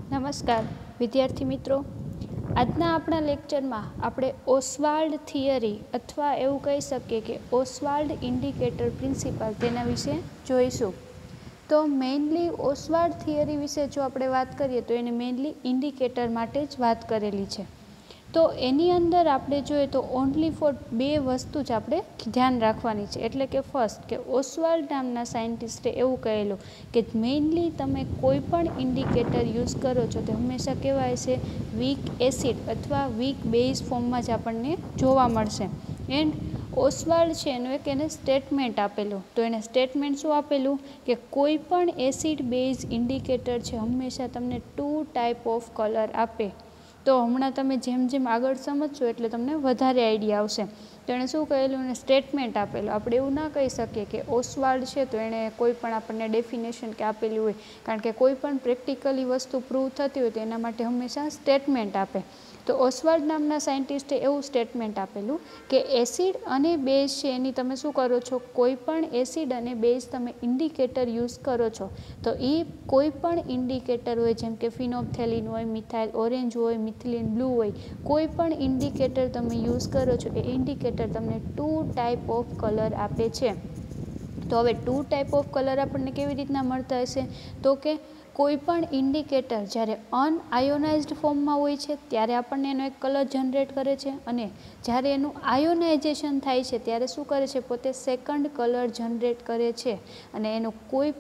નમસ્કાર વિદ્યાર્થી મિત્રો, આજના આપણા લેક્ચરમાં આપણે ઓસ્વાલ્ડ થિયરી અથવા એવું કહી શકીએ કે ઓસ્વાલ્ડ ઇન્ડિકેટર પ્રિન્સિપલ તેના વિશે જોઈશું. તો મેઇનલી ઓસ્વાલ્ડ થિયરી વિશે જો આપણે વાત કરીએ તો એને મેઇનલી ઇન્ડિકેટર માટે જ વાત કરેલી છે. તો એની અંદર આપણે જોઈએ તો ઓનલી ફોર બે વસ્તુ જ આપણે ધ્યાન રાખવાની છે. એટલે કે ફર્સ્ટ કે ઓસ્વાલ્ડ નામના સાયન્ટિસ્ટે એવું કહેલું કે મેઇનલી તમે કોઈ પણ ઇન્ડિકેટર યુઝ કરો છો તો હંમેશા કેવા હશે, વીક એસિડ અથવા વીક બેઝ ફોર્મમાં જ આપણને જોવા મળશે. એન્ડ ઓસ્વાલ્ડ છે એનું એક એને સ્ટેટમેન્ટ આપેલું. તો એને સ્ટેટમેન્ટ શું આપેલું કે કોઈ પણ એસિડ બેઝ ઇન્ડિકેટર છે હંમેશા તમને 2 ટાઈપ ઓફ કલર આપે. તો હમણાં તમે જેમ જેમ આગળ સમજશો એટલે તમને વધારે આઈડિયા આવશે. તો એણે શું કહેલું, એને સ્ટેટમેન્ટ આપેલું. આપણે એવું ના કહી શકીએ કે ઓસ્વાલ્ડ છે તો એણે કોઈ પણ આપણને ડેફિનેશન કે આપેલી હોય, કારણ કે કોઈ પણ પ્રેક્ટિકલી વસ્તુ પ્રૂવ થતી હોય તો એના માટે હંમેશા સ્ટેટમેન્ટ આપે. તો ઓસ્વાલ્ડ નામના સાયન્ટિસ્ટે એવું સ્ટેટમેન્ટ આપેલું કે એસિડ અને બેઝ છે એની તમે શું કરો છો, કોઈ પણ એસિડ અને બેઝ તમે ઇન્ડિકેટર યુઝ કરો છો તો એ કોઈ પણ ઇન્ડિકેટર હોય, જેમ કે ફિનોપ્થેલિન હોય, મિથાઇલ ઓરેન્જ હોય, મિથિલિન બ્લુ હોય, કોઈ પણ ઇન્ડિકેટર તમે યુઝ કરો છો એ ઇન્ડિકેટર તમને 2 ટાઈપ ઓફ કલર આપે છે. તો હવે 2 ટાઈપ ઓફ કલર આપણને કેવી રીતના મળતા હશે, તો કે કોઈ પણ ઇન્ડિકેટર જ્યારે અનઆયોનાઇઝ્ડ ફોર્મમાં હોય છે ત્યારે આપણને એનો એક કલર જનરેટ કરે છે, અને જ્યારે એનું આયોનાઇઝેશન થાય છે ત્યારે શું કરે છે, પોતે સેકન્ડ કલર જનરેટ કરે છે. અને એનું કોઈ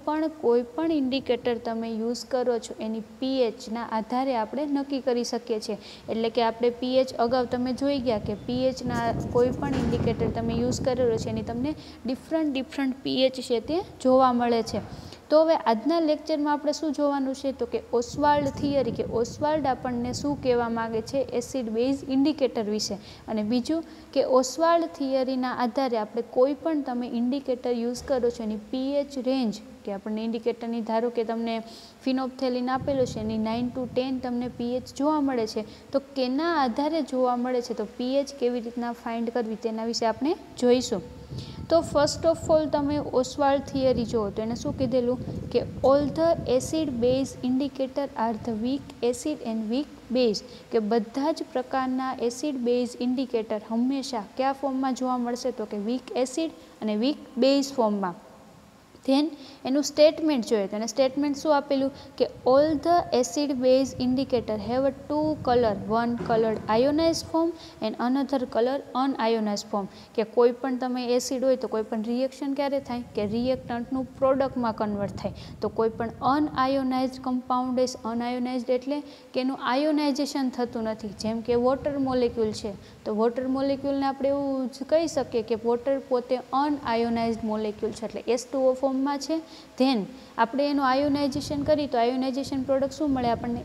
પણ ઇન્ડિકેટર તમે યુઝ કરો છો એની પીએચના આધારે આપણે નક્કી કરી શકીએ છીએ. એટલે કે આપણે પીએચ અગાઉ તમે જોઈ ગયા કે પીએચના કોઈ પણ ઇન્ડિકેટર તમે યુઝ કરેલો છે એની તમને ડિફરન્ટ પીએચ છે તે જોવા મળે છે. તો હવે આજના લેક્ચરમાં આપણે શું જોવાનું છે, તો કે ઓસ્વાલ્ડ થિયરી, કે ઓસ્વાલ્ડ આપણને શું કહેવા માગે છે એસિડ બેઝ ઇન્ડિકેટર વિશે. અને બીજું કે ઓસ્વાલ્ડ થિયરીના આધારે આપણે કોઈ પણ તમે ઇન્ડિકેટર યુઝ કરો છો એની પીએચ રેન્જ, કે આપણને ઇન્ડિકેટરની ધારો કે તમને ફિનોપ્થેલિન આપેલો છે એની 9 to 10 તમને પીએચ જોવા મળે છે, તો કેના આધારે જોવા મળે છે, તો પીએચ કેવી રીતના ફાઇન્ડ કરવી તેના વિશે આપણે જોઈશું. તો ફર્સ્ટ ઓફ ઓલ તમે ઓસ્વાલ્ડ થિયરી જુઓ તો એને શું કીધેલું કે all the acid base indicator are the weak acid and weak base, કે બધા જ પ્રકારના એસિડ બેઝ ઇન્ડિકેટર હંમેશા કયા ફોર્મમાં જોવા મળશે, તો કે વીક એસિડ અને વીક બેઝ ફોર્મમાં. ધેન એનું સ્ટેટમેન્ટ જોઈએ તો એને સ્ટેટમેન્ટ શું આપેલું કે all the acid base indicator have a 2 colour, one coloured ionise form and another colour unionise form. કે કોઈ પણ તમે એસિડ હોય તો કોઈ પણ રિએક્શન ક્યારે થાય, કે રિએક્ટન્ટનું પ્રોડક્ટમાં કન્વર્ટ થાય. તો કોઈ પણ અનઆયોનાઇઝ્ડ કમ્પાઉન્ડ અનઆયોનાઇઝ્ડ એટલે કે એનું આયોનાઇઝેશન થતું નથી. જેમ કે વોટર મોલેક્યુલ છે તો વોટર મોલેક્યુલને આપણે એવું જ કહી શકીએ કે વોટર પોતે અનઆયોનાઇઝ્ડ મોલેક્યુલ છે, એટલે H2O ફોર્મમાં છે. ધેન આપણે એનું આયોનાઇઝેશન કરી તો આયોનાઇઝેશન પ્રોડક્ટ શું મળે આપણને,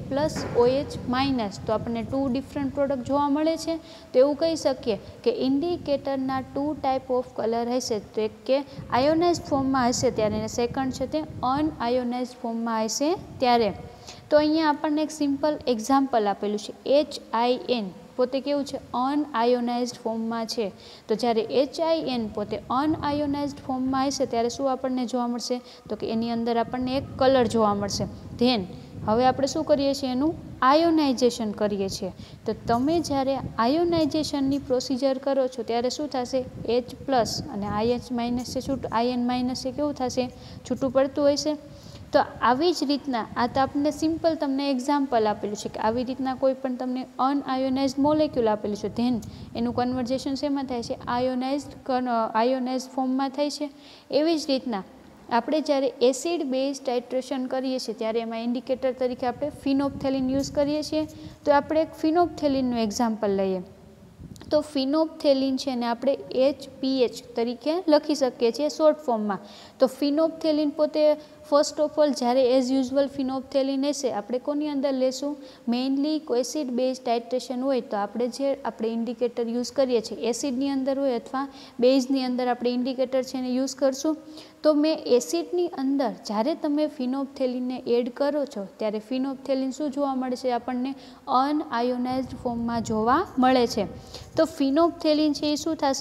H+OH-, તો આપણને 2 ડિફરન્ટ પ્રોડક્ટ જોવા મળે છે. તો એવું કહી શકીએ કે ઇન્ડિકેટરના 2 ટાઈપ ઓફ કલર હશે, તો એક કે આયોનાઇઝ્ડ ફોર્મમાં હશે ત્યારે, અને સેકન્ડ છે તે અનઆયોનાઇઝ્ડ ફોર્મમાં હશે ત્યારે. તો અહીંયા આપણને એક સિમ્પલ એક્ઝામ્પલ આપેલું છે, HIN પોતે કેવું છે, અનઆયોનાઇઝ્ડ ફોર્મમાં છે. તો જ્યારે HIN પોતે અનઆયોનાઇઝ્ડ ફોર્મમાં હશે ત્યારે શું આપણને જોવા મળશે, તો કે એની અંદર આપણને એક કલર જોવા મળશે. ધેન હવે આપણે શું કરીએ છીએ, એનું આયોનાઇઝેશન કરીએ છીએ. તો તમે જ્યારે આયોનાઇઝેશનની પ્રોસિજર કરો છો ત્યારે શું થશે, H+ અને IN- છે કેવું થશે, છૂટું પડતું હોય છે. તો આવી જ રીતના આ તો આપણને સિમ્પલ તમને એક્ઝામ્પલ આપેલું છે કે આવી રીતના કોઈ પણ તમને અનઆયોનાઇઝ્ડ મોલેક્યુલ આપેલું છે, ધેન એનું કન્વર્ઝેશન શેમાં થાય છે, આયોનાઇઝ્ડ ફોર્મમાં થાય છે. એવી જ રીતના આપણે જ્યારે એસિડ બેઝ ટાઇટ્રેશન કરીએ છીએ ત્યારે એમાં ઇન્ડિકેટર તરીકે આપણે ફિનોપ્થેલિન યુઝ કરીએ છીએ. તો આપણે એક ફિનોપ્થેલિનનું એક્ઝામ્પલ લઈએ. તો ફિનોપ્થેલિન છે ને આપણે HPH તરીકે લખી શકીએ છીએ શોર્ટ ફોર્મમાં. તો ફિનોપ્થેલિન પોતે ફર્સ્ટ ઓફ ઓલ જ્યારે એઝ યુઝ્યુઅલ ફિનોપ્થેલિન હશે આપણે કોની અંદર લેશું, મેઇનલી એસિડ બેઝ ટાઇટ્રેશન હોય તો આપણે ઇન્ડિકેટર યુઝ કરીએ છીએ એસિડની અંદર હોય અથવા બેઝની અંદર આપણે ઇન્ડિકેટર છે એને યુઝ કરશું. તો મેં એસિડની અંદર જ્યારે તમે ફિનોપ્થેલિનને એડ કરો છો ત્યારે ફિનોપ્થેલિન શું જોવા મળે છે આપણને, અનઆયોનાઇઝ્ડ ફોર્મમાં જોવા મળે છે. તો ફિનોપ્થેલિન છે એ શું થશે,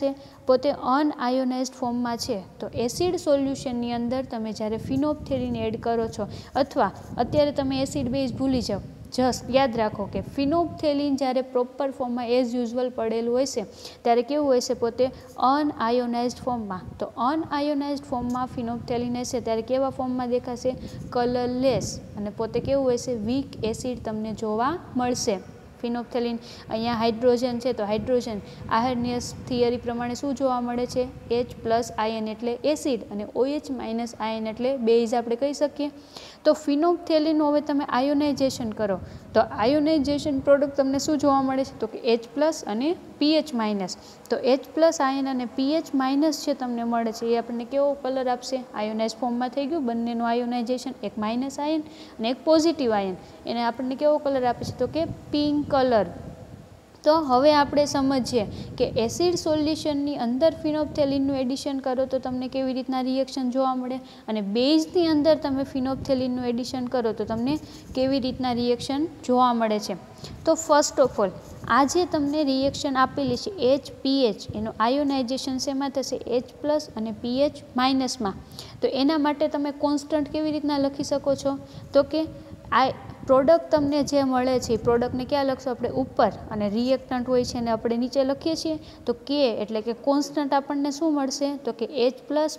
પોતે અનઆયોનાઇઝ્ડ ફોર્મમાં છે, તો એસિડ સોલ્યુશનની અંદર તમે જ્યારે ફિનોપ્થેલિન એડ કરો છો, અથવા અત્યારે તમે એસિડ બેઝ ભૂલી જાઓ, જસ્ટ યાદ રાખો કે ફિનોપ્થેલિન જ્યારે પ્રોપર ફોર્મમાં એઝ યુઝ્યુઅલ પડેલું હોય છે ત્યારે કેવું હોય છે, પોતે અનઆયોનાઇઝ્ડ ફોર્મમાં. તો અનઆયોનાઇઝ્ડ ફોર્મમાં ફિનોપ્થેલિન હશે ત્યારે કેવા ફોર્મમાં દેખાશે? કલરલેસ, અને પોતે કેવું હોય છે? વીક એસિડ તમને જોવા મળશે. ફિનોપ્થેલિન અહીંયા હાઇડ્રોજન છે, તો હાઇડ્રોજન આર્હેનિયસ થિયરી પ્રમાણે શું જોવા મળે છે? H+ આયન એટલે એસિડ, અને OH- આયન એટલે બેઝ આપણે કહી શકીએ. તો ફિનોપ્થેલિન હવે તમે આયોનાઇઝેશન કરો તો આયોનાઇઝેશન પ્રોડક્ટ તમને શું જોવા મળે છે? તો કે H+ અને pH-. તો H+ આયન અને pH- જે તમને મળે છે એ આપણને કેવો કલર આપશે? આયોનાઇઝ ફોર્મમાં થઈ ગયું, બંનેનું આયોનાઇઝેશન, એક માઇનસ આયન અને એક પોઝિટિવ આયન, એને આપણને કેવો કલર આપે છે? તો કે પિંક કલર. તો હવે આપણે સમજીએ કે એસિડ સોલ્યુશનની અંદર ફિનોપ્થેલિનનું એડિશન કરો તો તમને કેવી રીતના રિએક્શન જોવા મળે, અને બેઝની અંદર તમે ફિનોપ્થેલિનનું એડિશન કરો તો તમને કેવી રીતના રિએક્શન જોવા મળે છે. તો ફર્સ્ટ ઓફ ઓલ આ જે તમને રિએક્શન આપેલી છે HPH, એનું આયોનાઇઝેશન શેમાં થશે? H+ અને pH-. તો એના માટે તમે કોન્સ્ટન્ટ કેવી રીતના લખી શકો છો? તો કે આ પ્રોડક્ટ તમને જે મળે છે એ પ્રોડક્ટને ક્યાં લખશો આપણે? ઉપર, અને રિએક્ટન્ટ હોય છે એને આપણે નીચે લખીએ છીએ. તો K એટલે કે કોન્સ્ટન્ટ આપણને શું મળશે? તો કે H+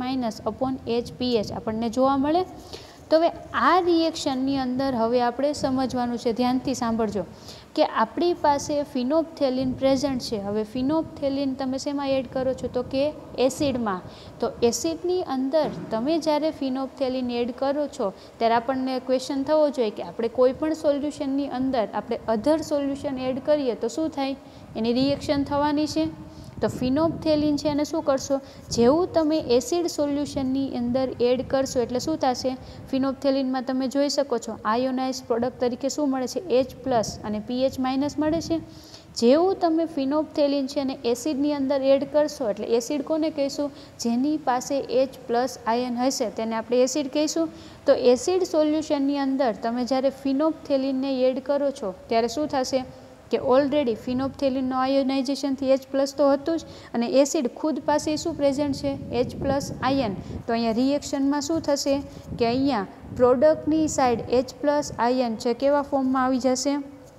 pH- HPH આપણને જોવા મળે. તો હવે આ રિએક્શનની અંદર હવે આપણે સમજવાનું છે, ધ્યાનથી સાંભળજો, કે આપણી પાસે ફિનોપ્થેલિન પ્રેઝન્ટ છે. હવે ફિનોપ્થેલિન તમે શેમાં એડ કરો છો? તો કે એસિડમાં. તો એસિડની અંદર તમે જ્યારે ફિનોપ્થેલિન એડ કરો છો ત્યારે આપણને ક્વેશ્ચન થવો જોઈએ કે આપણે કોઈ પણ સોલ્યુશનની અંદર આપણે અધર સોલ્યુશન એડ કરીએ તો શું થાય? એની રિએક્શન થવાની છે. તો ફિનોપ્થેલિન છે એને શું કરશો? જેવું તમે એસિડ સોલ્યુશનની અંદર એડ કરશો એટલે શું થશે? ફિનોપ્થેલિનમાં તમે જોઈ શકો છો આયોનાઇઝ પ્રોડક્ટ તરીકે શું મળે છે? H+ અને pH- મળે છે. જેવું તમે ફિનોપ્થેલિન છે અને એસિડની અંદર એડ કરશો એટલે એસિડ કોને કહીશું? જેની પાસે H+ આયન હશે તેને આપણે એસિડ કહીશું. તો એસિડ સોલ્યુશનની અંદર તમે જ્યારે ફિનોપ્થેલિનને એડ કરો છો ત્યારે શું થશે? કે ઓલરેડી ફિનોપ્થેલિનનું આયોનાઇઝેશનથી H+ તો હતું જ, અને એસિડ ખુદ પાસે શું પ્રેઝન્ટ છે? H+ ion. તો અહીંયા રિએક્શનમાં શું થશે? કે અહીંયા પ્રોડક્ટની સાઈડ H+ આયન છે કેવા ફોર્મમાં આવી જશે?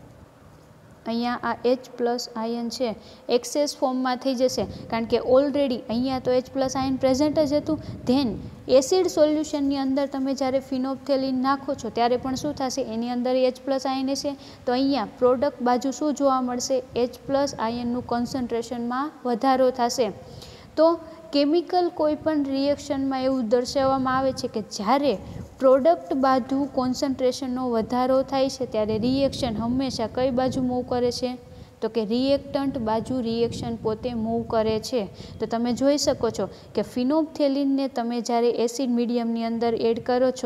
અહીંયા આ H+ આયન છે એક્સેસ ફોર્મમાં થઈ જશે, કારણ કે ઓલરેડી અહીંયા તો H+ આયન પ્રેઝન્ટ જ હતું. ધેન એસિડ સોલ્યુશનની અંદર તમે જ્યારે ફિનોપ્થેલિન નાખો છો ત્યારે પણ શું થશે? એની અંદર H+ આયન હશે. તો અહીંયા પ્રોડક્ટ બાજુ શું જોવા મળશે? H+ આયનનું કોન્સન્ટ્રેશનમાં વધારો થશે. તો કેમિકલ કોઈપણ રિએક્શનમાં એવું દર્શાવવામાં આવે છે કે જ્યારે પ્રોડક્ટ બાજુ કોન્સન્ટ્રેશનનો વધારો થાય છે ત્યારે રિએક્શન હંમેશા કઈ બાજુ મૂવ કરે છે? તો કે રિએક્ટન્ટ બાજુ રિએક્શન પોતે મૂવ કરે છે. તો તમે જોઈ શકો છો કે ફિનોપ્થેલિનને તમે જ્યારે એસિડ મીડિયમની અંદર એડ કરો છો,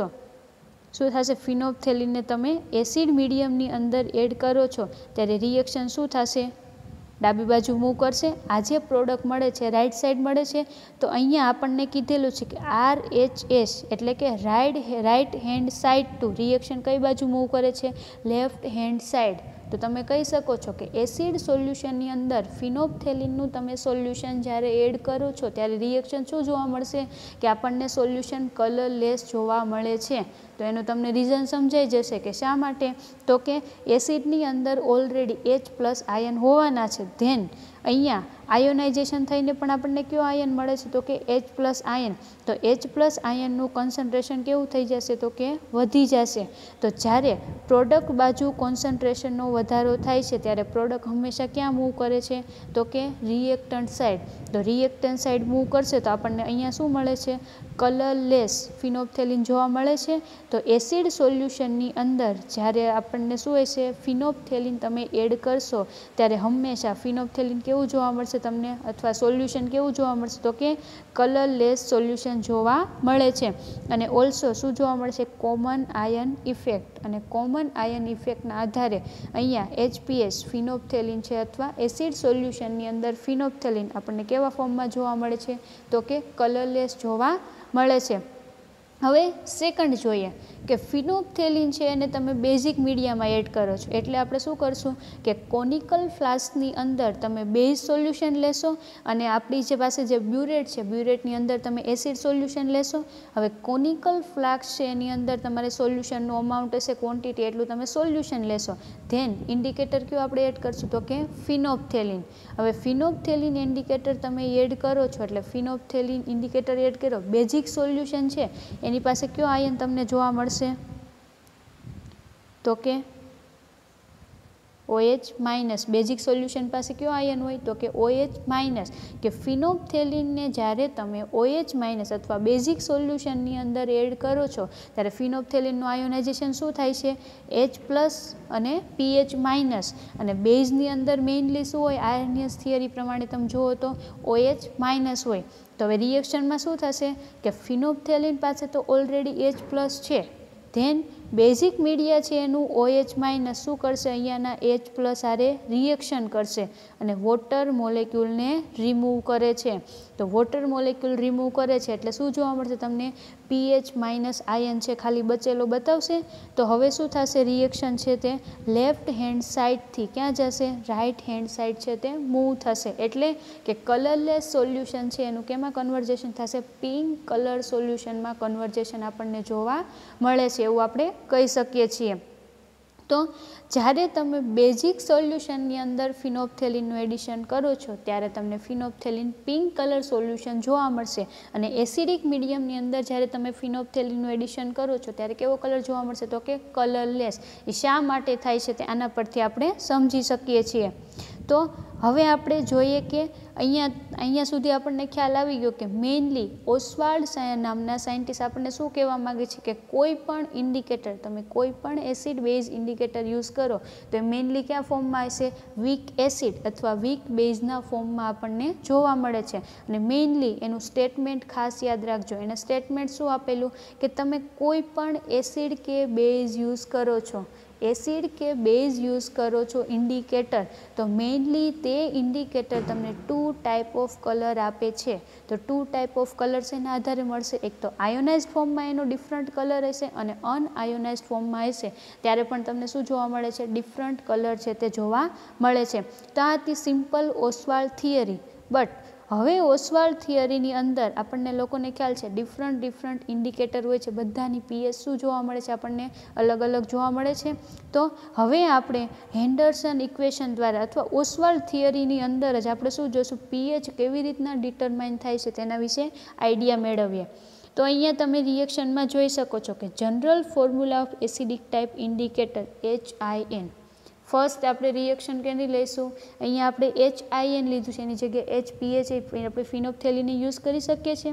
શું થશે? ફિનોપ્થેલિનને તમે એસિડ મીડિયમની અંદર એડ કરો છો ત્યારે રિએક્શન શું થશે? ડાબી બાજુ મૂવ કરશે. આ જે પ્રોડક્ટ મળે છે રાઇટ સાઈડ મળે છે. તો અહીંયા આપણને કીધેલું છે કે RHS એટલે કે right hand side to reaction કઈ બાજુ મૂવ કરે છે? Left hand side. તો તમે કહી શકો છો કે એસિડ સોલ્યુશનની અંદર ફિનોપ્થેલિનનું તમે સોલ્યુશન જ્યારે એડ કરો છો ત્યારે રિએક્શન શું જોવા મળશે? કે આપણને સોલ્યુશન કલરલેસ જોવા મળે છે. તો એનું તમને રીઝન સમજાઈ જશે કે શા માટે? તો કે એસિડની અંદર ઓલરેડી H+ આયન હોવાના છે. ધેન અહીંયા આયોનાઇઝેશન થઈને પણ આપણને કયો આયન મળે છે? તો કે H+ આયન. તો H+ આયનનું કોન્સન્ટ્રેશન કેવું થઈ જશે? તો કે વધી જશે. તો જ્યારે પ્રોડક્ટ બાજુ કોન્સન્ટ્રેશનનો વધારો થાય છે ત્યારે પ્રોડક્ટ હંમેશા ક્યાં મૂવ કરે છે? તો કે રિએક્ટન્ટ સાઈડ. તો રિએક્ટન્ટ સાઈડ મૂવ કરશે તો આપણને અહીંયા શું મળે છે? કલરલેસ ફિનોપ્થેલિન જોવા મળે છે. તો એસિડ સોલ્યુશનની અંદર જ્યારે આપણને શું હશે? ફિનોપ્થેલિન તમે એડ કરશો ત્યારે હંમેશા ફિનોપ્થેલિન કેવું જોવા મળશે તમને, અથવા સોલ્યુશન કેવું જોવા મળશે? તો કે કલરલેસ સોલ્યુશન જોવા મળે છે. અને ઓલ્સો શું જોવા મળશે? Common ion effect. અને કોમન આયન ઇફેક્ટના આધારે અહીંયા HPS ફિનોપ્થેલિન છે અથવા એસિડ સોલ્યુશનની અંદર ફિનોપ્થેલિન આપણને કેવા ફોર્મમાં જોવા મળે છે? તો કે કલરલેસ જોવા મળે છે. હવે સેકન્ડ જોઈએ કે ફિનોપ્થેલિન છે એને તમે બેઝિક મીડિયામાં એડ કરો છો, એટલે આપણે શું કરશું કે કોનિકલ ફ્લાસ્કની અંદર તમે બેઝ સોલ્યુશન લેશો અને આપણી જે પાસે જે બ્યુરેટ છે, બ્યુરેટની અંદર તમે એસિડ સોલ્યુશન લેશો. હવે કોનિકલ ફ્લાસ્ક છે એની અંદર તમારે સોલ્યુશનનું અમાઉન્ટ હશે, ક્વોન્ટિટી એટલું તમે સોલ્યુશન લેશો. ધેન ઇન્ડિકેટર કયું આપણે એડ કરશું તો કે ફિનોપ્થેલિન. હવે ફિનોપ્થેલિન ઇન્ડિકેટર તમે એડ કરો છો એટલે ફિનોપ્થેલિન ઇન્ડિકેટર એડ કરો, બેઝિક સોલ્યુશન છે એની પાસે કયો આયન તમને જોવા મળશે તો કે OH માઇનસ. બેઝિક સોલ્યુશન પાસે કયો આયન હોય તો કે OH માઇનસ. કે ફિનોપ્થેલિનને જ્યારે તમે OH માઇનસ અથવા બેઝિક સોલ્યુશનની અંદર એડ કરો છો ત્યારે ફિનોપ્થેલિનનું આયોનાઇઝેશન શું થાય છે, H પ્લસ અને pH માઇનસ. અને બેઝની અંદર મેઇનલી શું હોય, આર્નિયસ થિયરી પ્રમાણે તમે જુઓ તો OH માઇનસ હોય. તો હવે રિએક્શનમાં શું થશે કે ફિનોપ્થેલિન પાસે તો ઓલરેડી H પ્લસ છે, ધેન બેઝિક મીડિયા છે એનું OH માઇનસ શું કરશે, અહીંયાના H પ્લસ આરે રિએક્શન કરશે અને વોટર મોલેક્યુલને રિમૂવ કરે છે. તો વોટર મોલેક્યુલ રિમૂવ કરે છે એટલે શું જોવા મળશે તમને, pH માઇનસ આયન છે ખાલી બચેલો બતાવશે. તો હવે શું થશે, રિએક્શન છે તે લેફ્ટ હેન્ડ સાઇડથી ક્યાં જશે, રાઇટ હેન્ડ સાઇડ છે તે મૂવ થશે. એટલે કે કલરલેસ સોલ્યુશન છે એનું કેમાં કન્વર્ઝેશન થશે, પિંક કલર સોલ્યુશનમાં કન્વર્ઝેશન આપણને જોવા મળે છે એવું આપણે કહી શકીએ છીએ. તો જ્યારે તમે બેઝિક સોલ્યુશનની અંદર ફિનોપ્થેલિનનું એડિશન કરો છો ત્યારે તમને ફિનોપ્થેલિન પિંક કલર સોલ્યુશન જોવા મળશે. અને એસિડિક મીડિયમની અંદર જ્યારે તમે ફિનોપ્થેલિનનું એડિશન કરો છો ત્યારે કેવો કલર જોવા મળશે તો કે કલરલેસ. એ શા માટે થાય છે તે આના પરથી આપણે સમજી શકીએ છીએ. તો હવે આપણે જોઈએ કે અહીંયા સુધી આપણને ખ્યાલ આવી ગયો કે મેઇનલી ઓસ્વાલ્ડ નામના સાયન્ટિસ્ટ આપણને શું કહેવા માગે છે કે કોઈ પણ ઇન્ડિકેટર, તમે કોઈ પણ એસિડ બેઝ ઇન્ડિકેટર યુઝ કરો તો એ મેઇનલી કયા ફોર્મમાં હશે, વીક એસિડ અથવા વીક બેઝના ફોર્મમાં આપણને જોવા મળે છે. અને મેઇનલી એનું સ્ટેટમેન્ટ ખાસ યાદ રાખજો. એના સ્ટેટમેન્ટ શું આપેલું કે તમે કોઈ પણ એસિડ કે બેઝ યુઝ કરો છો, એસિડ કે બેઝ યુઝ કરો છો ઇન્ડિકેટર, તો મેઇનલી તે ઇન્ડિકેટર તમને 2 ટાઈપ ઓફ કલર આપે છે. તો 2 ટાઈપ ઓફ કલર્સ એના આધારે મળશે. એક તો આયોનાઇઝ ફોર્મમાં એનો ડિફરન્ટ કલર હશે અને અનઆયોનાઇઝ ફોર્મમાં હશે ત્યારે પણ તમને શું જોવા મળે છે, ડિફરન્ટ કલર છે તે જોવા મળે છે. તો આ હતી સિમ્પલ ઓસ્વાલ્ડ થિયરી. બટ હવે ઓસ્વાલ્ડ થિયરીની અંદર આપણને લોકોને ખ્યાલ છે ડિફરન્ટ ઇન્ડિકેટર હોય છે, બધાની pH શું જોવા મળે છે આપણને અલગ અલગ જોવા મળે છે. તો હવે આપણે હેન્ડરસન ઇક્વેશન દ્વારા અથવા ઓસ્વાલ્ડ થિયરીની અંદર જ આપણે શું જોઈશું, pH કેવી રીતના ડિટરમાઇન થાય છે તેના વિશે આઈડિયા મેળવીએ. તો અહીંયા તમે રિએક્શનમાં જોઈ શકો છો કે general formula of acidic type indicator HIN. First આપણે રિએક્શન કેની લઈશું, અહીંયા આપણે HIN લીધું છે, એની જગ્યાએ HPH આપણે ફિનોપ્થેલિન યુઝ કરી શકીએ છીએ.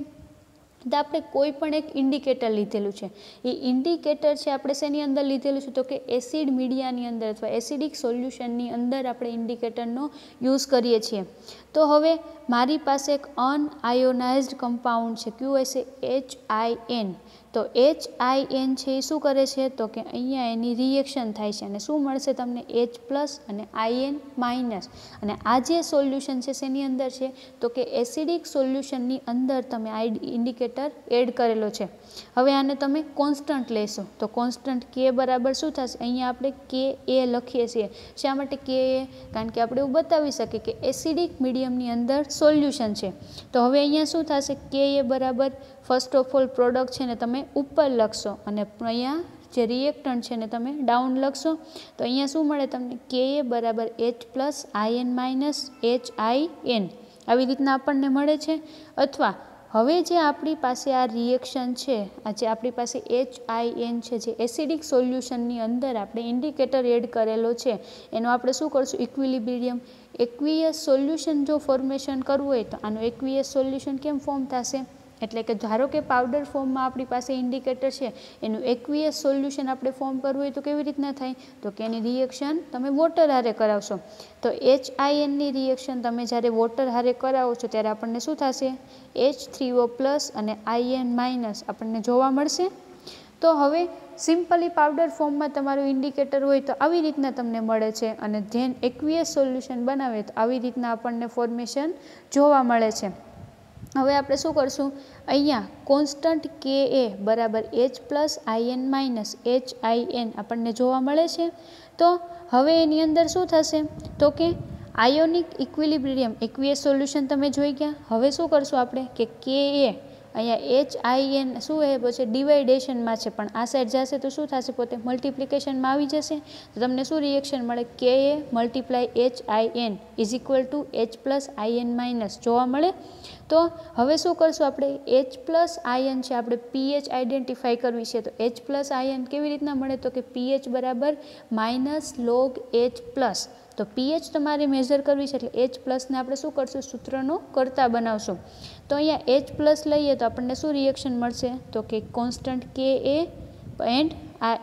તો આપણે કોઈ પણ એક ઇન્ડિકેટર લીધેલું છે, એ ઇન્ડિકેટર છે આપણે શેની અંદર લીધેલું છે તો કે એસિડ મીડિયાની અંદર અથવા એસિડિક સોલ્યુશનની અંદર આપણે ઇન્ડિકેટરનો યુઝ કરીએ છીએ. તો હવે મારી પાસે એક અનઆયોનાઇઝ્ડ કમ્પાઉન્ડ છે, કયું હશે HIN. તો HIN છે એ શું કરે છે તો કે અહીંયા એની રિએક્શન થાય છે અને શું મળશે તમને H પ્લસ અને IN માઇનસ. અને આ જે સોલ્યુશન છે શેની અંદર છે તો કે એસિડિક સોલ્યુશનની અંદર તમે આ ઇન્ડિકેટર એડ કરેલો છે. હવે આને તમે કોન્સ્ટન્ટ લેશો તો કોન્સ્ટન્ટ K બરાબર શું થશે, અહીંયા આપણે KA લખીએ છીએ. શા માટે KA, કારણ કે આપણે એવું બતાવી શકીએ કે એસિડિક મીડિયમની અંદર સોલ્યુશન છે. તો હવે અહીંયા શું થશે, KA બરાબર ફર્સ્ટ ઓફ ઓલ પ્રોડક્ટ છે ને તમે ઉપર લખશો અને અહીંયા જે રિએક્ટન્ટ છે ને તમે ડાઉન લખશો. તો અહીંયા શું મળે તમને, KA બરાબર H plus IN minus HIN આવી રીતના આપણને મળે છે. અથવા હવે જે આપણી પાસે આ રિએક્શન છે, આ જે આપણી પાસે HIN છે, જે એસિડિક સોલ્યુશનની અંદર આપણે ઇન્ડિકેટર એડ કરેલો છે, એનો આપણે શું કરશું, ઇક્વિલિબ્રિયમ એક્વિયસ સોલ્યુશન જો ફોર્મેશન કરવું હોય તો આનું એક્વિયસ સોલ્યુશન કેમ ફોર્મ થશે, એટલે કે ધારો કે પાવડર ફોર્મમાં આપણી પાસે ઇન્ડિકેટર છે, એનું એક્વિયસ સોલ્યુશન આપણે ફોર્મ કરવું હોય તો કેવી રીતના થાય, તો કે એની રિએક્શન તમે વોટર હારે કરાવશો. તો HINની રિએક્શન તમે જ્યારે વોટર હારે કરાવો છો ત્યારે આપણને શું થશે, H3O પ્લસ અને IN માઇનસ આપણને જોવા મળશે. તો હવે સિમ્પલી પાવડર ફોર્મમાં તમારું ઇન્ડિકેટર હોય તો આવી રીતના તમને મળે છે અને ધેન એક્વિયસ સોલ્યુશન બનાવે તો આવી રીતના આપણને ફોર્મેશન જોવા મળે છે. હવે આપણે શું કરશું, અહીંયા કોન્સ્ટન્ટ કે એ બરાબર H+In - HIN આપણને જોવા મળે છે। તો હવે એની અંદર શું થશે તો કે આયોનિક ઇક્વિલિબ્રિયમ એક્વિયસ સોલ્યુશન તમે જોઈ ગયા। હવે શું કરશું આપણે કે કે એ અહીંયા HIN શું એ પછી ડિવાઇડેશનમાં છે પણ આ સાઈડ જશે તો શું થશે પોતે મલ્ટિપ્લિકેશનમાં આવી જશે। તો તમને શું રિએક્શન મળે કે એ × HIN H+In- જોવા મળે। તો હવે શું કરશું આપણે H+In છે આપણે pH આઈડેન્ટિફાઈ કરવી છે। તો H+In કેવી રીતના મળે તો કે pH બરાબર -log H+। તો pH તમારે મેઝર કરવી છે એટલે H+ ને આપણે શું કરશું સૂત્રનો કરતા બનાવશું। તો અહીંયા H+ લઈએ તો આપણને શું રિએક્શન મળશે તો કે કોન્સ્ટન્ટ કે એ એન્ડ આ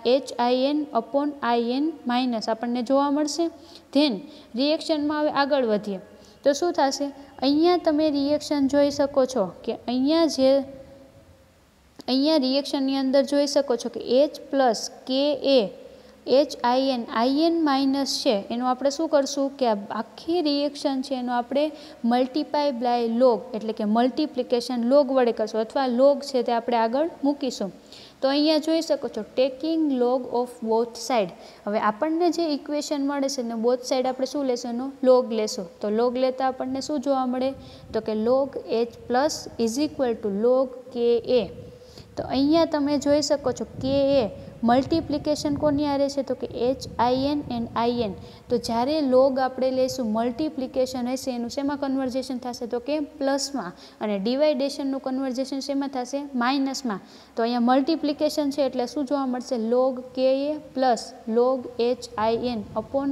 HIN/IN- આપણને જોવા મળશે। ધેન રિએક્શનમાં હવે આગળ વધીએ તો શું થશે અહીંયા તમે રિએક્શન જોઈ શકો છો કે અહીંયા રિએક્શનની અંદર જોઈ શકો છો કે H+ કે એ HIN છે એનું આપણે શું કરશું કે આ આખી રિએક્શન છે એનું આપણે મલ્ટીપાય બાય લોગ એટલે કે મલ્ટિપ્લિકેશન લોગ વડે કરશું અથવા લોગ છે તે આપણે આગળ મૂકીશું। તો અહીંયા જોઈ શકો છો taking log of both side. હવે આપણને જે ઇક્વેશન મળે છે ને બોથ સાઈડ આપણે શું લેશું એનો લોગ લેશું। તો લોગ લેતા આપણને શું જોવા મળે તો કે log H+ = log કે એ। તો અહીંયા તમે જોઈ શકો છો કે એ મલ્ટિપ્લિકેશન કોની આરે છે તો કે HIN and IN। તો જ્યારે લોગ આપણે લઈશું મલ્ટિપ્લિકેશન હશે એનું શેમાં કન્વર્ઝેશન થશે તો કે પ્લસમાં અને ડિવાઇડેશનનું કન્વર્ઝેશન શેમાં થશે માઇનસમાં। તો અહીંયા મલ્ટિપ્લિકેશન છે એટલે શું જોવા મળશે log કે એ + log HIN/IN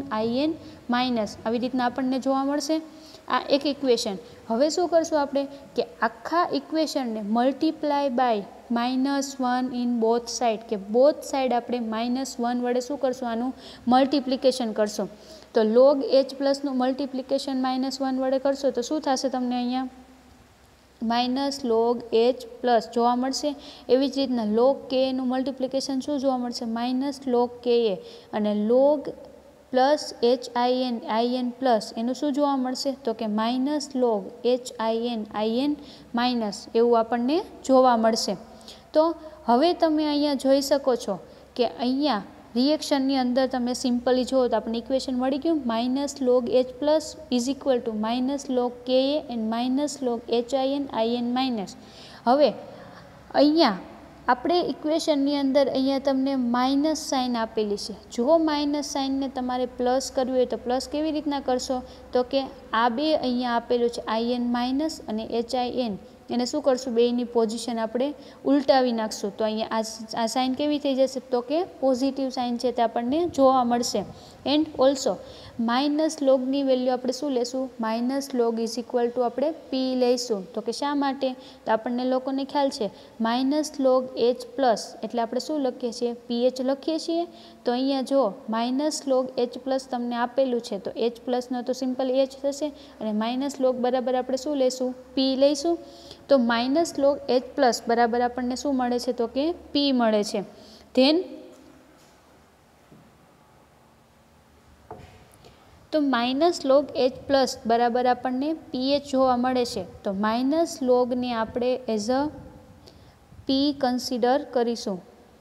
આવી રીતના આપણને જોવા મળશે। આ એક ઇક્વેશન। હવે શું કરશું આપણે કે આખા ઇક્વેશનને multiply by -1 in both side કે બોથ સાઈડ આપણે -1 વડે શું કરશું આનું મલ્ટિપ્લિકેશન કરશું। તો log H+ નું મલ્ટિપ્લિકેશન -1 વડે કરશો તો શું થશે તમને અહીંયા -log H+ જોવા મળશે। એવી જ રીતના log કે નું મલ્ટિપ્લિકેશન શું જોવા મળશે -log કે અને log +HIN એનું શું જોવા મળશે તો કે -log HIN એવું આપણને જોવા મળશે। તો હવે તમે અહીંયા જોઈ શકો છો કે અહીંયા રિએક્શનની અંદર તમે સિમ્પલી જુઓ તો આપણને ઇક્વેશન મળી ગયું -log H+ = -log કે and -log HIN હવે અહીંયા આપણે ઇક્વેશનની અંદર અહીંયા તમને માઇનસ સાઇન આપેલી છે। જો માઇનસ સાઇનને તમારે પ્લસ કરવી હોય તો પ્લસ કેવી રીતના કરશો તો કે આ બે અહીંયા આપેલું છે IN- અને HIN એને શું કરશું બેયની પોઝિશન આપણે ઉલટાવી નાખશું। તો અહીંયા આ સાઇન કેવી થઈ જશે તો કે પોઝિટિવ સાઇન છે તે આપણને જોવા મળશે। એન્ડ ઓલ્સો -logની વેલ્યુ આપણે શું લેશું -log = આપણે P લઈશું। તો કે શા માટે તો આપણને લોકોને ખ્યાલ છે -log H+ એટલે આપણે શું લખીએ છીએ pH લખીએ છીએ। તો અહીંયા જો -log H+ તમને આપેલું છે તો H+ નો તો સિમ્પલ H થશે અને -log બરાબર આપણે શું લેશું P લઈશું। તો -log H+ બરાબર આપણને શું મળે છે તો કે P મળે છે। ધેન તો -log H+ બરાબર આપણને pH જોવા મળે છે। તો -logને આપણે એઝ અ P કન્સિડર કરીશું।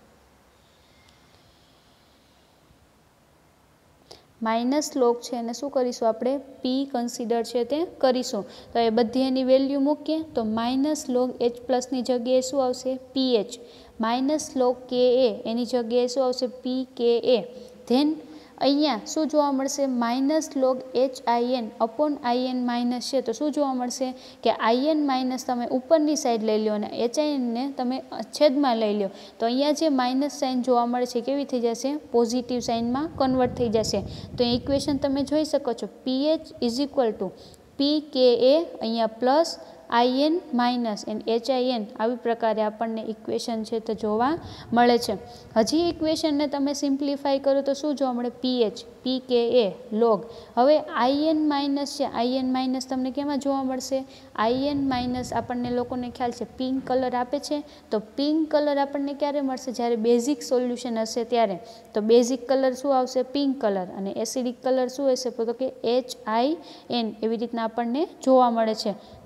-log છે અને શું કરીશું આપણે P કન્સિડર છે તે કરીશું। તો એ બધી એની વેલ્યુ મૂકીએ તો -log H+ ની જગ્યાએ શું આવશે pH -log કે એની જગ્યાએ શું આવશે pKa। ધેન અહીંયા શું જોવા મળશે -log HIN/IN છે તો શું જોવા મળશે કે IN- તમે ઉપરની સાઈડ લઈ લો અને HIN ને તમે છેદમાં લઈ લો તો અહીંયા જે માઇનસ સાઇન જોવા મળે છે કેવી થઈ જશે પોઝિટિવ સાઇનમાં કન્વર્ટ થઈ જશે। તો એ ઇક્વેશન તમે જોઈ શકો છો pH = pKa અહીંયા પ્લસ IN- and HIN આવી પ્રકારે આપણને ઇક્વેશન છે તો જોવા મળે છે। હજી ઇક્વેશનને તમે સિમ્પ્લિફાઈ કરો તો શું જોવા મળે pH pKa log। હવે IN- છે IN- તમને કેમાં જોવા મળશે IN- આપણને લોકોને ખ્યાલ છે પિંક કલર આપે છે। તો પિંક કલર આપણને ક્યારે મળશે જ્યારે બેઝિક સોલ્યુશન હશે ત્યારે। તો બેઝિક કલર શું આવશે પિંક કલર અને એસિડિક કલર શું હશે તો કે HIN એવી રીતના આપણને જોવા મળે છે।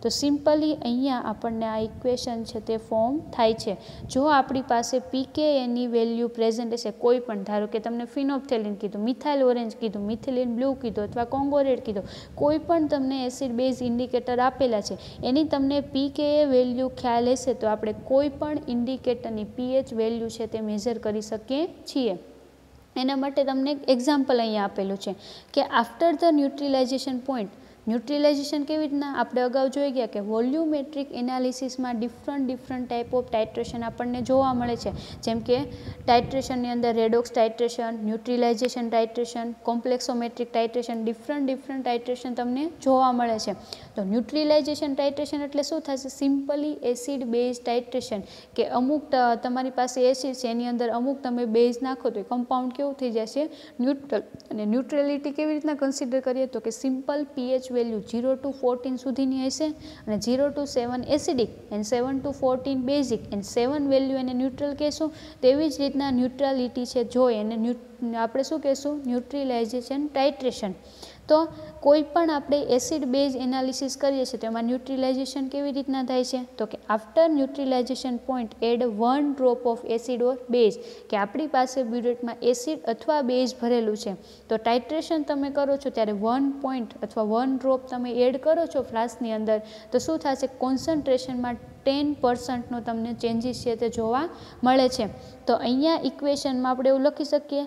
तो सिम्पली अहींया आपणने आ इक्वेशन छे ते फॉर्म थाय छे। जो आपणी पासे pKa नी वेल्यू प्रेजेंट हशे, कोईपण धारो के तमने फिनोप्थेलिन कीधुं, मिथाइल ऑरेंज कीधुं, मिथिलिन ब्लू कीधुं अथवा कोंगो रेड कीधुं, कोईपण तमने एसिड बेઝ इंडिकेटर आपेला छे एनी तमने pKa वेल्यू ख्याल हशे तो आपणे कोईपण इंडिकेटरनी pH वेल्यू छे ते मेजर करी शकीए छीए। एना माटे तमने एक एक्जाम्पल अहींया आपेलुं छे कि आफ्टर ध न्यूट्रिलाइजेशन पॉइंट, न्यूट्रिलाइजेशन केवी रीतना आपणे अगाऊ जोई गया कि वोल्यूमेट्रिक एनालिसिस में डिफरंट टाइप ऑफ टाइट्रेशन आपने जोवा मळे छे, जेम के टाइट्रेशन अंदर redox titration, neutralization titration, complexometric titration, different titration तमने जोवा मळे छे। तो न्यूट्रिलाइजेशन टाइट्रेशन एटले शुं थशे? सिम्पली एसिड बेઝ टाइट्रेशन के अमुक तमारी पासे एसिड छे एनी अंदर अमुक तमे बेઝ नाखो तो कम्पाउंड केवुं थई जशे? न्यूट्रल। अने न्यूट्रलिटी केवी रीतना कन्सिडर करीए तो कि सिम्पल पीएच वेल्यू 0 to 14 सुधीनी हशे अने 0 to 7 acidic and 7 to 14 basic and 7 value एने न्यूट्रल कहेशुं। तेवी ज रीतना न्यूट्रलिटी छे जोई एने आपणे शुं कहेशुं? न्यूट्रिलाइजेशन टाइट्रेशन। तो कोईपण आपणे एसिड बेઝ एनालिसिस करीए छीए तो एमां न्यूट्रिलाइजेशन केवी रीतना थाय छे? तो कि after neutralization point add 1 drop of acid or base, कि आपणी पासे ब्यूरेटमां एसिड अथवा बेઝ भरेलुं छे तो टाइट्रेशन तमे करो छो त्यारे 1 पॉइंट अथवा 1 ड्रॉप तमे एड करो छो फ्लास्कनी अंदर तो शुं थशे? कॉन्सन्ट्रेशनमां 10% नो तमने चेन्जीस छे ते जोवा मळे छे। तो अहींया इक्वेशनमां आपणे एवुं लखी शकीए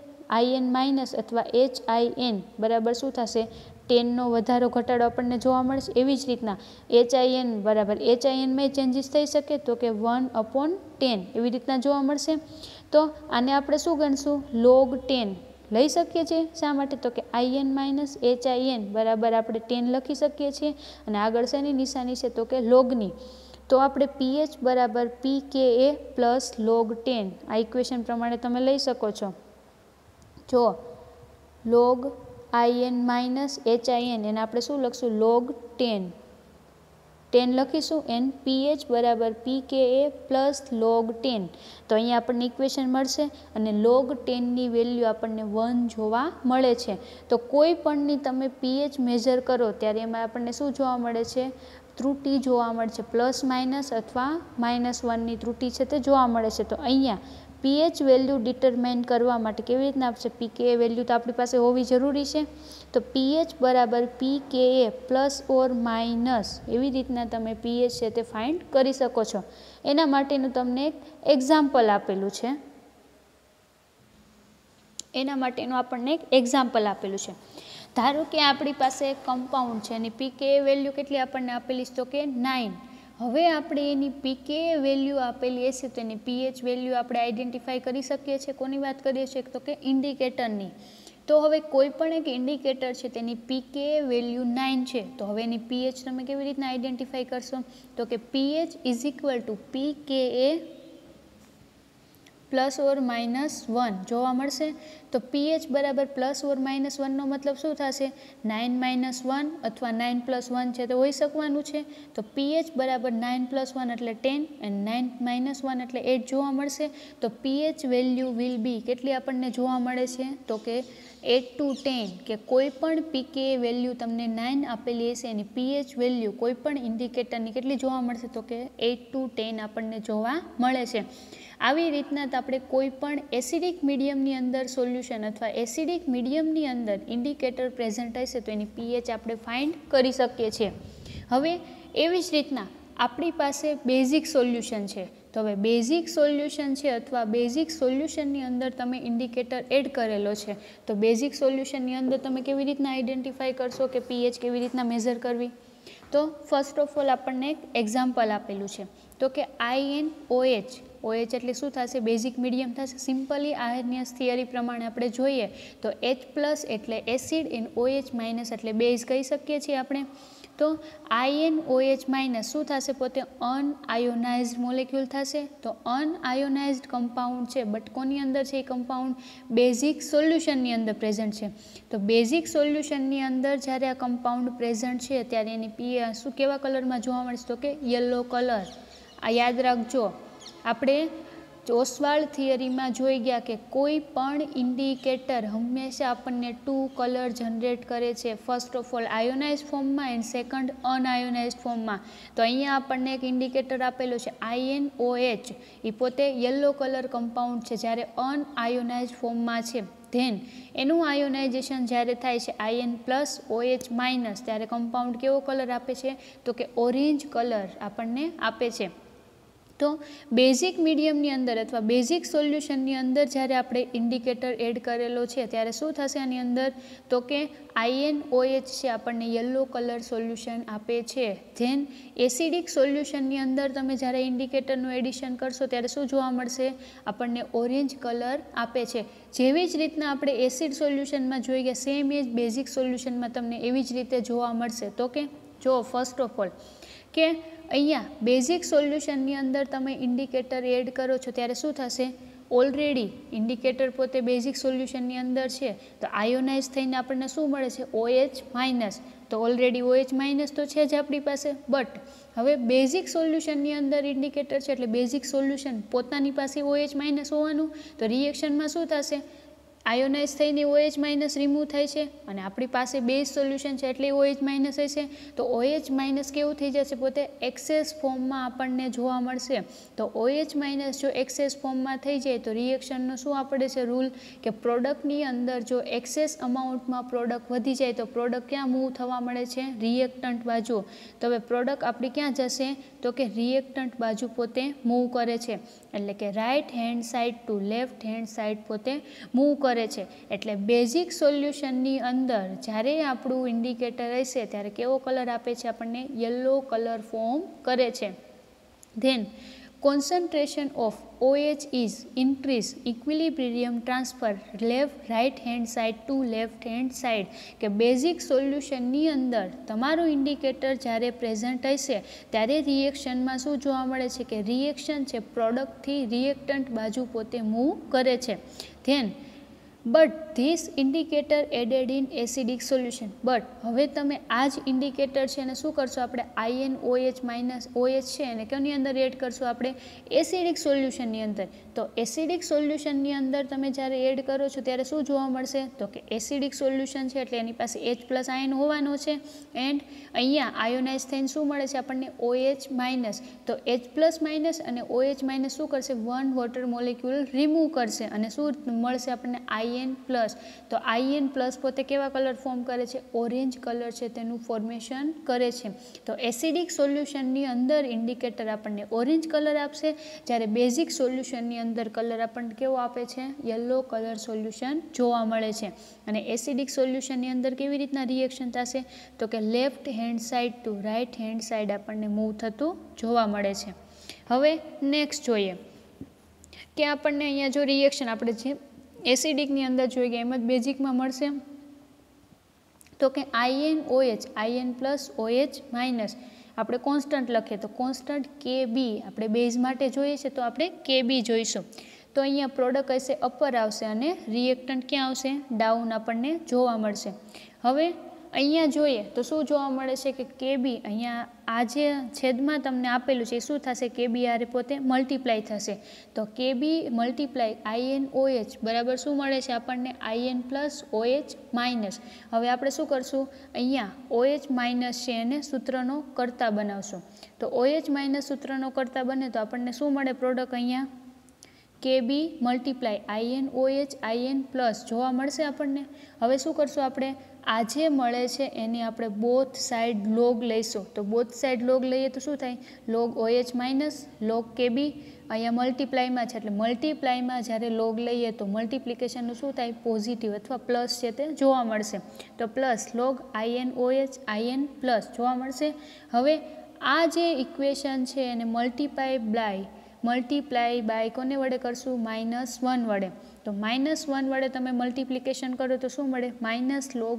In- अथवा HIN बराबर शुं थशे? 10 नो वधारो घटाडो आपणने जोवा मळशे। एवी ज रीतना HIN बराबर HIN में चेन्जीस थई शके तो कि 1/10 एवी रीतना जोवा मळशे। तो आने आपणे शुं गणशुं? log 10 लई शकीए छीए। शा माटे? तो कि In- HIN बराबर आपणे 10 लखी शकीए छीए अने आगळ शेनी निशानी छे तो कि logनी। तो आपणे pH बराबर pKa प्लस log 10 आ इक्वेशन प्रमाणे तमे लई शको छो। जो log In- HIN एने आपणे शुं लखशुं? log 10 लखीशुं एन pH बराबर pKa प्लस log 10। तो अहीं आपणे इक्वेशन मळशे अने log 10 नी वेल्यू आपणे 1 जोवा मळे छे। तो कोईपणनी तमे pH मेजर करो त्यारे एमां आपणे शुं जोवा मळे छे? त्रुटि जोवा मळे छे, प्लस माइनस अथवा -1 नी त्रुटि छे ते जोवा मळे छे। तो अहींया pH वेल्यू डिटरमाइन करवा माटे केवी रीतना आपशे? pKa वेल्यू तो आपणी पासे होवी जरूरी छे। तो pH बराबर pKa प्लस और माइनस एवी रीतना तमे pH छे ते फाइंड करी शको छो। एना माटेनुं तमने एक एक्जाम्पल आपेलुं छे। एना माटेनुं आपणने एक एक्जाम्पल आपेलुं छे। धारो के आपणी पासे एक कम्पाउंड छे एनी pKa वेल्यू केटली आपणने आपेली छे? तो के 9। हवे आपणे एनी pKa वेल्यू आपेली हशे तो एनी pH वेल्यू आपणे आइडेंटिफाई करी शकीए छीए। कोनी वात करीए छीए? तो के इंडिकेटरनी। तो हवे कोईपण एक इंडिकेटर छे तेनी pKa वेल्यू 9 छे तो हवे एनी pH तमे केवी रीतना आइडेंटिफाई करशो? तो के pH is equal to pKa plus or -1 जोवा मळशे। तो pH बराबर प्लस और -1 नो मतलब शुं थशे? 9 - 1 अथवा 9 + 1 छे तो होई शकवानुं छे। तो pH बराबर 9 + 1 एटले 10 एंड 9 - 1 एटले 8 जोवा मळशे। तो pH वेल्यू विल बी केटली आपणने जोवा मळे छे? तो के 8 to 10 के कोईपण pKa वेल्यू तमने 9 आपेली हशे एनी pH वेल्यू कोईपण इंडिकेटरनी केटली जोवा मळशे? तो के 8 to 10 आपणने जोवा मळे छे। આવી રીતના તો આપણે કોઈ પણ એસિડિક મીડિયમની અંદર સોલ્યુશન અથવા એસિડિક મીડિયમની અંદર ઇન્ડિકેટર પ્રેઝન્ટ હશે તો એની pH આપણે ફાઇન્ડ કરી શકીએ છીએ। હવે એવી જ રીતના આપણી પાસે બેઝિક સોલ્યુશન છે તો હવે બેઝિક સોલ્યુશન છે અથવા બેઝિક સોલ્યુશનની અંદર તમે ઇન્ડિકેટર એડ કરેલો છે તો બેઝિક સોલ્યુશનની અંદર તમે કેવી રીતના આઈડેન્ટિફાઈ કરશો કે pH કેવી રીતના મેઝર કરવી? તો ફર્સ્ટ ઓફ ઓલ આપણને એક એક્ઝામ્પલ આપેલું છે તો કે INOH OH એટલે શું થશે? બેઝિક મીડિયમ થશે। સિમ્પલી આર્નિયસ થિયરી પ્રમાણે આપણે જોઈએ તો H+ એટલે એસિડ એન્ડ OH- એટલે બેઝ કહી શકીએ છીએ આપણે। તો INOH- શું થશે? પોતે અનઆયોનાઇઝડ મોલેક્યુલ થશે। તો અનઆયોનાઇઝડ કમ્પાઉન્ડ છે બટ કોની અંદર છે એ કમ્પાઉન્ડ? બેઝિક સોલ્યુશનની અંદર પ્રેઝન્ટ છે। તો બેઝિક સોલ્યુશનની અંદર જ્યારે આ કમ્પાઉન્ડ પ્રેઝન્ટ છે ત્યારે એની pH શું કેવા કલરમાં જોવા મળશે? તો કે યલો કલર। આ યાદ રાખજો, આપણે ઓસ્વાલ્ડ થિયરીમાં જોઈ ગયા કે કોઈ પણ ઇન્ડિકેટર હંમેશા આપણને 2 કલર જનરેટ કરે છે. ફર્સ્ટ ઓફ ઓલ આયોનાઇઝ ફોર્મમાં એન્ડ સેકન્ડ અનઆયોનાઇઝ ફોર્મમાં. તો અહીંયા આપણને એક ઇન્ડિકેટર આપેલું છે INOH, એ પોતે યલો કલર કમ્પાઉન્ડ છે જ્યારે અનઆયોનાઇઝ ફોર્મમાં છે. ધેન એનું આયોનાઇઝેશન જ્યારે થાય છે IN+OH- ત્યારે કમ્પાઉન્ડ કેવો કલર આપે છે? તો કે ઓરેન્જ કલર આપણને આપે છે. તો બેઝિક મીડિયમની અંદર અથવા બેઝિક સોલ્યુશનની અંદર જ્યારે આપણે ઇન્ડિકેટર એડ કરેલો છે ત્યારે શું થશે આની અંદર? તો કે INOH છે આપણને યલો કલર સોલ્યુશન આપે છે. ધેન એસિડિક સોલ્યુશનની અંદર તમે જ્યારે ઇન્ડિકેટરનું એડિશન કરશો ત્યારે શું જોવા મળશે? આપણને ઓરેન્જ કલર આપે છે. જેવી જ રીતના આપણે એસિડ સોલ્યુશનમાં જોઈ ગયા, સેમ એ જ બેઝિક સોલ્યુશનમાં તમને એવી જ રીતે જોવા મળશે. તો કે જો ફર્સ્ટ ઓફ ઓલ કે અહીંયા બેઝિક સોલ્યુશનની અંદર તમે ઇન્ડિકેટર એડ કરો છો ત્યારે શું થશે? ઓલરેડી ઇન્ડિકેટર પોતે બેઝિક સોલ્યુશનની અંદર છે તો આયોનાઇઝ થઈને આપણને શું મળે છે? OH-. તો ઓલરેડી OH- તો છે જ આપણી પાસે. બટ હવે બેઝિક સોલ્યુશનની અંદર ઇન્ડિકેટર છે એટલે બેઝિક સોલ્યુશન પોતાની પાસે OH- હોવાનું. તો રિએક્શનમાં શું થશે? આયોનાઇઝ થઈને OH- રિમૂવ થાય છે અને આપણી પાસે બેઝ સોલ્યુશન છે એટલે OH- હશે. તો OH- કેવું થઈ જશે? પોતે એક્સેસ ફોર્મમાં આપણને જોવા મળશે. તો OH- જો એક્સેસ ફોર્મમાં થઈ જાય તો રિએક્શનનો શું આપણે છે રૂલ? કે પ્રોડક્ટની અંદર જો એક્સેસ અમાઉન્ટમાં પ્રોડક્ટ વધી જાય તો પ્રોડક્ટ ક્યાં મૂવ થવા મળે છે? રિએક્ટન્ટ બાજુ. તો હવે પ્રોડક્ટ આપણી ક્યાં જશે? તો કે રિએક્ટન્ટ બાજુ પોતે મૂવ કરે છે. એટલે કે right hand side to left hand side પોતે મૂવ કરે છે. એટલે બેઝિક સોલ્યુશનની અંદર જ્યારે આપણું ઇન્ડિકેટર હશે ત્યારે કેવો કલર આપે છે? આપણને યલો કલર ફોર્મ કરે છે. Then concentration of OH is increase equilibrium transfer left right hand side to left hand side. કે બેઝિક સોલ્યુશનની અંદર તમારું ઇન્ડિકેટર જ્યારે પ્રેઝન્ટ હશે ત્યારે રિએક્શનમાં શું જોવા મળે છે? કે રિએક્શન છે પ્રોડક્ટથી રિએક્ટન્ટ બાજુ પોતે મૂવ કરે છે. Then but this indicator added in acidic solution. But હવે તમે આ જ ઇન્ડિકેટર છે એને શું કરશો? આપણે INOH- છે એને કોની અંદર એડ કરશો? આપણે એસિડિક સોલ્યુશનની અંદર. તો એસિડિક સોલ્યુશનની અંદર તમે જ્યારે એડ કરો છો ત્યારે શું જોવા મળશે? તો કે એસિડિક સોલ્યુશન છે એટલે એની પાસે H+ આયન હોવાનો છે એન્ડ અહીંયા આયોનાઇઝ થઈને શું મળે છે આપણને? OH-. તો H+- અને OH- શું કરશે? 1 વોટર મોલેક્યુલ રિમૂવ કરશે અને શું મળશે આપણને? IN+. તો IN+ પોતે કેવા કલર ફોર્મ કરે છે? ઓરેન્જ કલર છે તેનું ફોર્મેશન કરે છે. તો એસિડિક સોલ્યુશનની અંદર ઇન્ડિકેટર આપણને ઓરેન્જ કલર આપશે જ્યારે બેઝિક સોલ્યુશનની અંદર કલર આપણને કેવો આપે છે? યલો કલર સોલ્યુશન જોવા મળે છે. અને એસિડિક સોલ્યુશનની અંદર કેવી રીતના રિએક્શન થશે? તો કે left hand side to right hand side આપણને મૂવ થતું જોવા મળે છે. હવે નેક્સ્ટ જોઈએ કે આપણને અહીંયા જો રિએક્શન આપણે જે એસિડિકની અંદર જોઈ ગયા એમ જ બેઝિકમાં મળશે. તો કે INOH IN+OH- આપણે કોન્સ્ટન્ટ લખીએ તો કોન્સ્ટન્ટ KB આપણે બેઝ માટે જોઈએ છે તો આપણે KB જોઈશું. તો અહીંયા પ્રોડક્ટ હશે અપર આવશે અને રિએક્ટન્ટ ક્યાં આવશે? ડાઉન આપણને જોવા મળશે. હવે અહીંયા જોઈએ તો શું જોવા મળે છે? કે KB અહીંયા આ જે છેદમાં તમને આપેલું છે એ શું થશે? KB આરે પોતે મલ્ટીપ્લાય થશે. તો KB × INOH બરાબર શું મળે છે આપણને? IN+OH-. હવે આપણે શું કરશું? અહીંયા OH- છે એને સૂત્રનો કર્તા બનાવશું. તો OH- સૂત્રનો કર્તા બને તો આપણને શું મળે પ્રોડક્ટ? અહીંયા KB × INOH જોવા મળશે આપણને. હવે શું કરશું આપણે? આ જે મળે છે એને આપણે બોથ સાઈડ લોગ લઈશું. તો બોથ સાઈડ લોગ લઈએ તો શું થાય? log OH- log KB. અહીંયા મલ્ટીપ્લાયમાં છે એટલે મલ્ટીપ્લાયમાં જ્યારે લોગ લઈએ તો મલ્ટીપ્લિકેશનનું શું થાય? પોઝિટિવ અથવા પ્લસ છે તે જોવા મળશે. તો પ્લસ log INOH IN+ જોવા મળશે. હવે આ જે ઇક્વેશન છે એને મલ્ટીપ્લાય બાય કોને વડે કરશું? -1 વડે. તો -1 વડે તમે મલ્ટીપ્લિકેશન કરો તો શું મળે? -log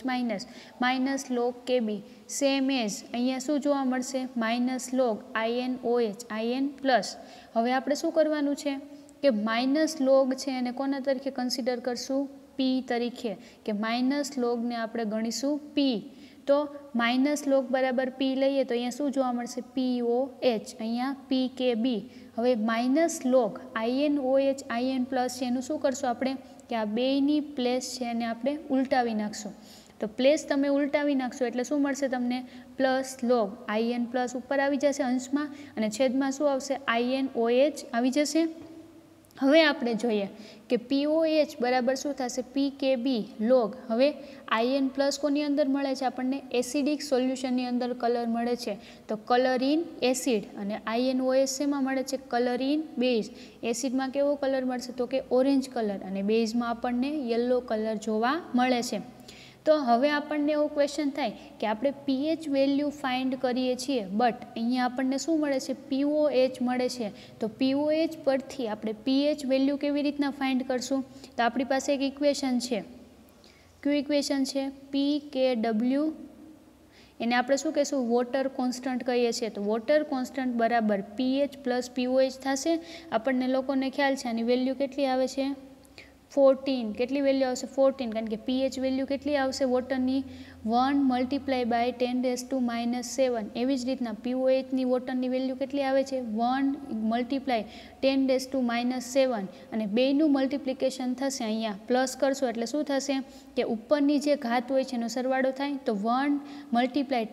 OH- -log KB. Same as અહીંયા શું જોવા મળશે? -log INOH IN+. હવે આપણે શું કરવાનું છે? કે -log છે એને કોના તરીકે કન્સિડર કરશું? P તરીકે. કે -log ને આપણે ગણીશું P. તો માઇનસ લોગ બરાબર પી લઈએ તો અહીંયા શું જોવા મળશે? POH, અહીંયા PKB. હવે minus log INOH IN plus છે એનું શું કરશું આપણે કે આ બેયની પ્લેસ છે એને આપણે ઉલટાવી નાખશું. તો પ્લેસ તમે ઉલટાવી નાખશો એટલે શું મળશે તમને? પ્લસ લોગ IN પ્લસ ઉપર આવી જશે અંશમાં અને છેદમાં શું આવશે? INOH આવી જશે. હવે આપણે જોઈએ કે POH બરાબર શું થશે? PKB log. હવે IN પ્લસ કોની અંદર મળે છે આપણને? એસિડિક સોલ્યુશનની અંદર કલર મળે છે તો કલર ઇન એસિડ, અને INOH શેમાં મળે છે? Colour in base. એસિડમાં કેવો કલર મળશે? તો કે ઓરેન્જ કલર, અને બેઝમાં આપણને યલો કલર જોવા મળે છે. તો હવે આપણને એવો ક્વેશ્ચન થાય કે આપણે pH વેલ્યુ ફાઇન્ડ કરીએ છીએ, બટ અહીંયા આપણને શું મળે છે? POH મળે છે. તો POH પરથી આપણે pH વેલ્યુ કેવી રીતના ફાઇન્ડ કરશું? તો આપણી પાસે એક ઇક્વેશન છે. કયું ઇક્વેશન છે? PKW, એને આપણે શું કહીશું? વોટર કોન્સ્ટન્ટ કહીએ છીએ. તો વોટર કોન્સ્ટન્ટ બરાબર pH પ્લસ POH થશે. આપણને લોકોને ખ્યાલ છે આની વેલ્યુ કેટલી આવે છે? 14. કેટલી વેલ્યુ આવશે? 14, કારણ કે pH વેલ્યુ કેટલી આવશે વોટરની? 1 મલ્ટીપ્લાય બાય 10⁻⁷. એવી જ રીતના POHની વોટરની વેલ્યુ કેટલી આવે છે? 1 મલ્ટીપ્લાય 10⁻⁷. અને બેયનું મલ્ટિપ્લિકેશન થશે, અહીંયા પ્લસ કરશો એટલે શું થશે કે ઉપરની જે ઘાત હોય છે એનો સરવાળો થાય તો 1 મલ્ટીપ્લાય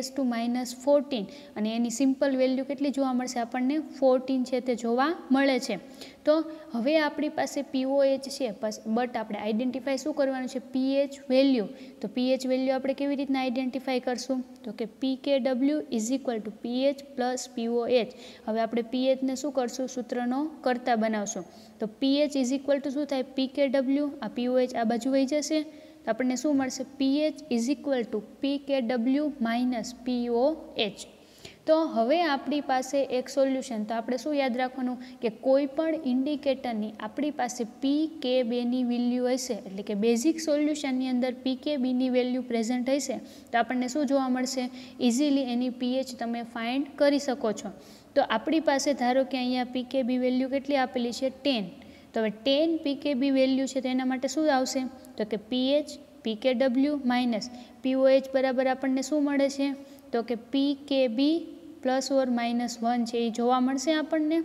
10⁻⁴. અને એની સિમ્પલ વેલ્યુ કેટલી જોવા મળશે આપણને? 14 છે તે જોવા મળે છે. તો હવે આપણી પાસે POH છે, બટ આપણે આઈડેન્ટિફાઈ શું કરવાનું છે? pH value. તો pH વેલ્યુ આપણે કેવી રીતના આઈડેન્ટિફાઈ કરશું? તો કે PKW is equal to pH plus POH. હવે આપણે pHને શું કરશું? સૂત્રનો કરતા બનાવશું. તો pH ઇઝ ઇક્વલ ટુ શું થાય? PKW, આ POH આ બાજુ વહી જશે તો આપણને શું મળશે? pH is equal to PKW minus POH. તો હવે આપણી પાસે એક સોલ્યુશન. તો આપણે શું યાદ રાખવાનું કે કોઈ પણ ઇન્ડિકેટરની આપણી પાસે PKBની વેલ્યુ હશે, એટલે કે બેઝિક સોલ્યુશનની અંદર PKBની વેલ્યુ પ્રેઝન્ટ હશે તો આપણને શું જોવા મળશે? ઇઝીલી એની pH તમે ફાઇન્ડ કરી શકો છો. તો આપણી પાસે ધારો કે અહીંયા PKB વેલ્યુ કેટલી આપેલી છે? 10. તો હવે 10 PKB વેલ્યુ છે તો એના માટે શું આવશે? તો કે pH PKW માઇનસ POH બરાબર આપણને શું મળે છે? તો કે PKB પ્લસ ઓર માઇનસ 1 છે એ જોવા મળશે આપણને.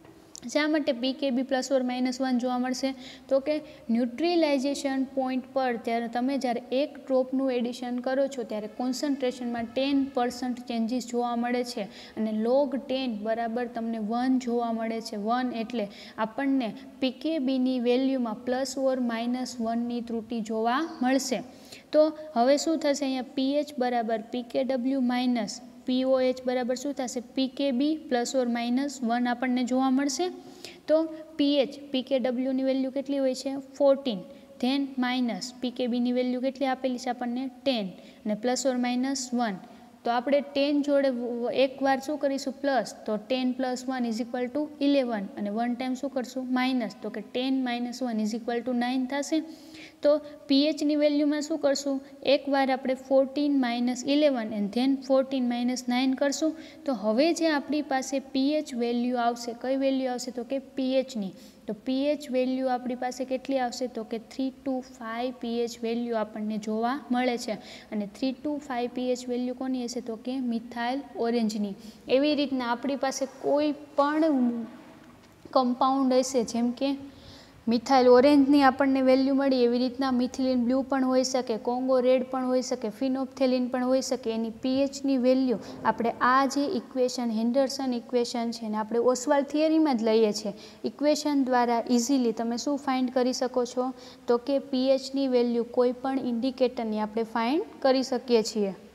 શા માટે PKB પ્લસ ઓર માઇનસ 1 જોવા મળશે? તો કે ન્યુટ્રીલાઇઝેશન પોઈન્ટ પર ત્યારે તમે જ્યારે એક ડ્રોપનું એડિશન કરો છો ત્યારે કોન્સન્ટ્રેશનમાં 10% ચેન્જીસ જોવા મળે છે, અને log 10 બરાબર તમને 1 જોવા મળે છે. 1 એટલે આપણને PKBની વેલ્યુમાં પ્લસ ઓર માઇનસ 1ની ત્રુટિ જોવા મળશે. તો હવે શું થશે? અહીંયા pH બરાબર PKW માઇનસ POH બરાબર શું થશે? PKB પ્લસ ઓર માઇનસ 1 આપણને જોવા મળશે. તો pH PKWની વેલ્યુ કેટલી હોય છે? 14. ધેન માઇનસ PKBની વેલ્યુ કેટલી આપેલી છે આપણને? 10, અને પ્લસ ઓર માઇનસ 1. તો આપણે 10 જોડે એકવાર શું કરીશું? પ્લસ. તો 10 પ્લસ 1 ઇઝ ઇક્વલ ટુ 11, અને 1 ટાઈમ શું કરશું? માઇનસ. તો કે 10 માઇનસ 1 ઇઝ ઇક્વલ ટુ 9 થશે. તો pHની વેલ્યુમાં શું કરશું? એકવાર આપણે 14 માઇનસ 11 એન્ડ ધેન 14 માઇનસ 9 કરશું. તો હવે જે આપણી પાસે pH વેલ્યુ આવશે, કઈ વેલ્યુ આવશે? તો કે pHની. તો pH વેલ્યુ આપણી પાસે કેટલી આવશે? તો કે 3 to 5 pH વેલ્યુ આપણને જોવા મળે છે. અને 3 to 5 pH વેલ્યુ કોની હશે? તો કે મિથાઇલ ઓરેન્જની. એવી રીતના આપણી પાસે કોઈ પણ કમ્પાઉન્ડ હશે, જેમ કે મિથાઇલ ઓરેન્જની આપણને વેલ્યુ મળી, એવી રીતના મિથિલિન બ્લુ પણ હોઈ શકે, કોંગો રેડ પણ હોઈ શકે, ફિનોપ્થેલિન પણ હોઈ શકે. એની pHની વેલ્યુ આપણે આ જે ઇક્વેશન હેન્ડરસન ઇક્વેશન છે ને આપણે ઓસ્વાલ્ડ થિયરીમાં જ લઈએ છીએ, ઇક્વેશન દ્વારા ઇઝીલી તમે શું ફાઇન્ડ કરી શકો છો? તો કે pHની વેલ્યુ કોઈ પણ ઇન્ડિકેટરની આપણે ફાઇન્ડ કરી શકીએ છીએ.